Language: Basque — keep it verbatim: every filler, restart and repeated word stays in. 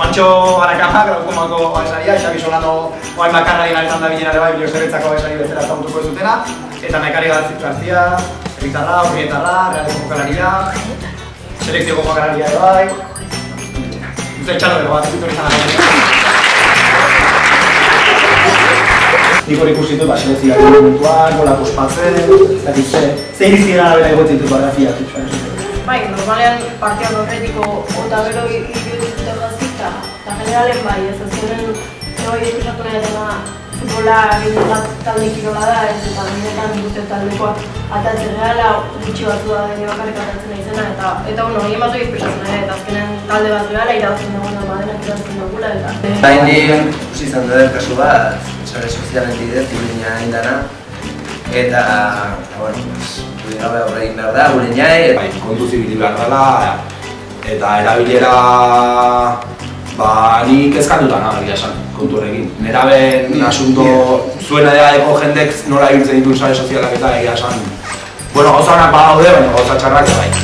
Antxo Arakama, Graukomako abesaria, Xabi Solano oain bakarra digaretan da bilen ere bai, Bilozeretzako abesari bezala ezagutuko ez dutena, eta Nekari Garzia, Herritarra, Urrietarra, Realeko jokalaria, selekzioko jokalaria ere bai, dute txalo ero bat, ez dut hori zan nik hori ikusitu, ba, selekzioak momentuan, golak ospatzen, ez dakit ze, ze irizkera bera egoten dut barrafia. Bai, normalean partiak horretiko eta gero iruditzen bazita, eta generalen bai, ez azkenen bai ikusatu nahi dena futbola gehien talde kirola da, ez eta minetan guzti taldekoak atatzen reala, gutxi batzu da dene bakarrik atatzen nahi zena, eta eta ono, hien bat hori espesatzen nahi, eta azkenen talde bat reala irabazten dagoen da badenak irabazten dugula, eta... Bain nien, ikusi izan duen kasu bat, sare sozialen bidez, gureina indana, eta, bueno, gure gabe horre egin behar da, gure inai... Bai, kontu zibili behar dela, eta erabilera... Ba, ni kezkatuta nahi esan, kontu horrekin. Neraben asunto zuen edadeko jendek nola ibiltzen dituen sare sozialak eta egia esan... Bueno, gauza honak badaude, baina gauza txarrak bai.